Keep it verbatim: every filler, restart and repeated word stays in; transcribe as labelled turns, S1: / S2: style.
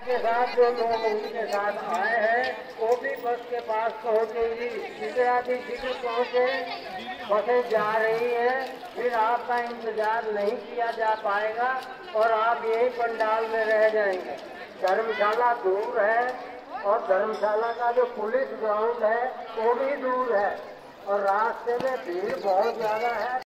S1: के साथ जो लोग उनके साथ आए हैं वो भी बस के पास पहुंचेगी। इंदिरा जी फिर पहुंचे, बसें जा रही है, फिर आपका इंतजार नहीं किया जा पाएगा और आप यही पंडाल में रह जाएंगे। धर्मशाला दूर है और धर्मशाला का जो पुलिस ग्राउंड है वो भी दूर है और रास्ते में भीड़ बहुत ज्यादा है।